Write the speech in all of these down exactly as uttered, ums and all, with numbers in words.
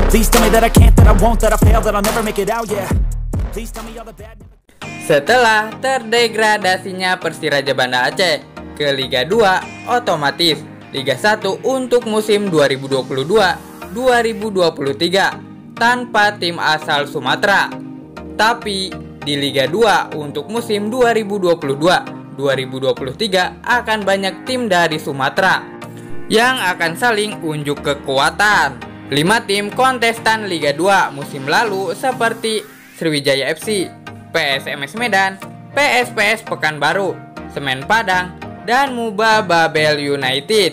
Please tell me that I can't, that I won't, that I fail, that I'll never make it out, yeah. Please tell me all the bad. Setelah terdegradasinya Persiraja Banda Aceh ke Liga dua, otomatis Liga satu untuk musim dua ribu dua puluh dua dua ribu dua puluh tiga tanpa tim asal Sumatera. Tapi di Liga dua untuk musim dua ribu dua puluh dua dua ribu dua puluh tiga akan banyak tim dari Sumatera yang akan saling unjuk kekuatan. lima tim kontestan Liga dua musim lalu seperti Sriwijaya F C, P S M S Medan, P S P S Pekanbaru, Semen Padang, dan Muba Babel United.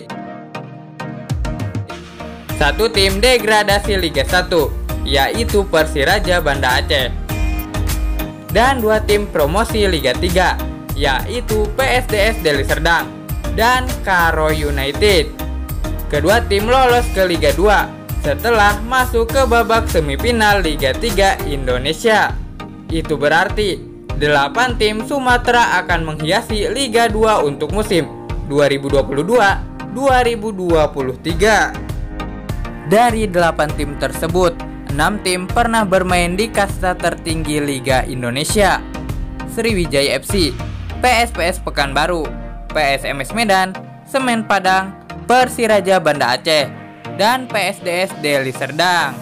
Satu tim degradasi Liga satu, yaitu Persiraja Banda Aceh. Dan dua tim promosi Liga tiga, yaitu P S D S Deli Serdang dan Karo United. Kedua tim lolos ke Liga dua setelah masuk ke babak semifinal Liga tiga Indonesia. Itu berarti delapan tim Sumatera akan menghiasi Liga dua untuk musim dua ribu dua puluh dua dua ribu dua puluh tiga. Dari delapan tim tersebut, enam tim pernah bermain di kasta tertinggi Liga Indonesia: Sriwijaya F C, P S P S Pekanbaru, P S M S Medan, Semen Padang, Persiraja Banda Aceh, dan P S D S Deli Serdang.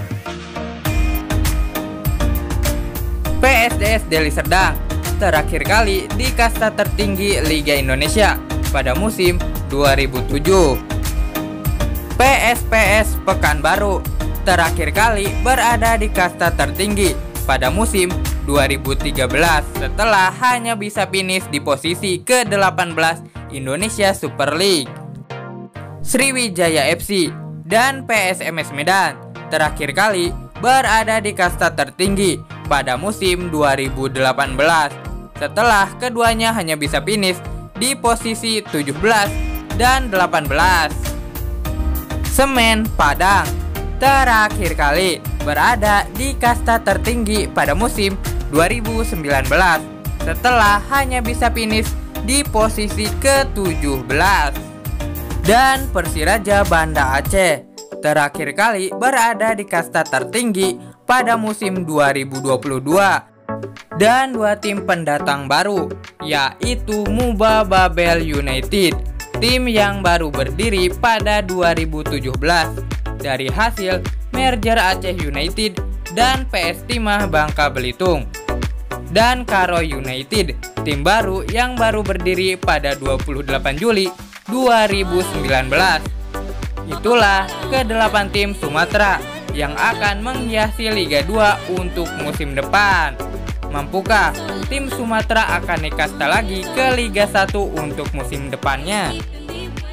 P S D S Deli Serdang terakhir kali di kasta tertinggi Liga Indonesia pada musim dua ribu tujuh. P S P S Pekanbaru terakhir kali berada di kasta tertinggi pada musim dua ribu tiga belas setelah hanya bisa finish di posisi ke delapan belas Indonesia Super League. Sriwijaya F C dan P S M S Medan terakhir kali berada di kasta tertinggi pada musim dua ribu delapan belas setelah keduanya hanya bisa finish di posisi tujuh belas dan delapan belas. Semen Padang terakhir kali berada di kasta tertinggi pada musim dua ribu sembilan belas setelah hanya bisa finish di posisi ke tujuh belas. Dan Persiraja Banda Aceh terakhir kali berada di kasta tertinggi pada musim dua ribu dua puluh dua. Dan dua tim pendatang baru, yaitu Muba Babel United, tim yang baru berdiri pada dua ribu tujuh belas dari hasil merger Aceh United dan P S Timah Bangka Belitung. Dan Karo United, tim baru yang baru berdiri pada dua puluh delapan Juli dua ribu sembilan belas. Itulah kedelapan tim Sumatera yang akan menghiasi Liga dua untuk musim depan. Mampukah tim Sumatera akan naik kasta lagi ke Liga satu untuk musim depannya?